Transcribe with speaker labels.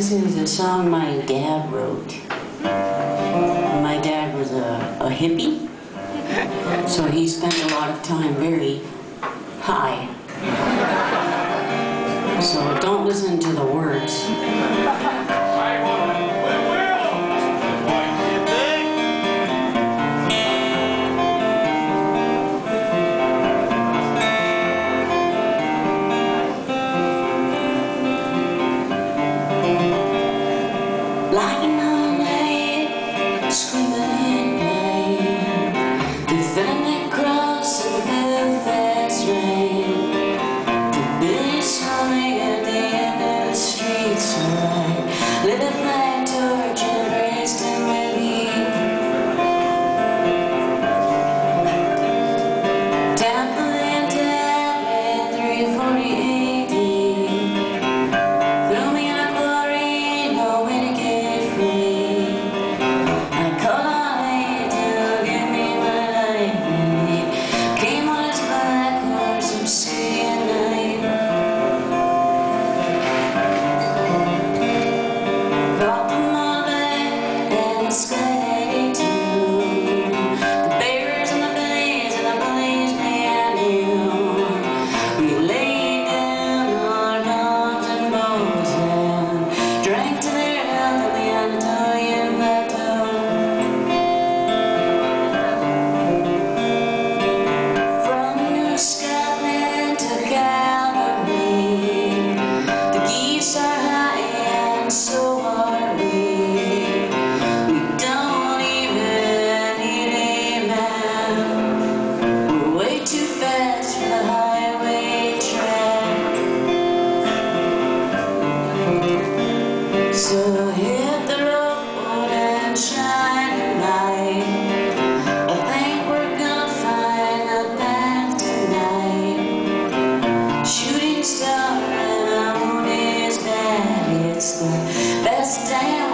Speaker 1: This is a song my dad wrote. My dad was a hippie, so he spent a lot of time very high. So don't listen to the words. Lying all night, screaming in pain, defending the cross of Belfast rain. The British humming at the end of the street, so I lit up my torch and embraced him with heat. Tapping in 340 AD, threw me in a quarry, no way to get free. I called on him to give me my life, and he came on his black horse from city at night. Brought them all back and the sky 82. The bears and the billies and the bullies they I knew. We laid down our bombs and bows and drank to their health on the Anatolian plateau. From New Scotland to Calgary, the geese are high and so are we. We don't even need a map. We're way too fast for the highway track. So hit the road and shine your light. I think we're gonna find the path tonight. Shooting star and our moon is bad. It's the best damn